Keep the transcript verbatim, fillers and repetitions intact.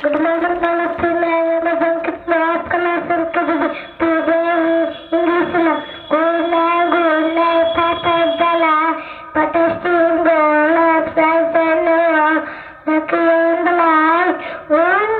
Good morning, Palestine. I am a Sankit Mahat Classroom today. Today English na. Good night, good night, Papa Dala. Protesting goal, upside down, lucky on the line.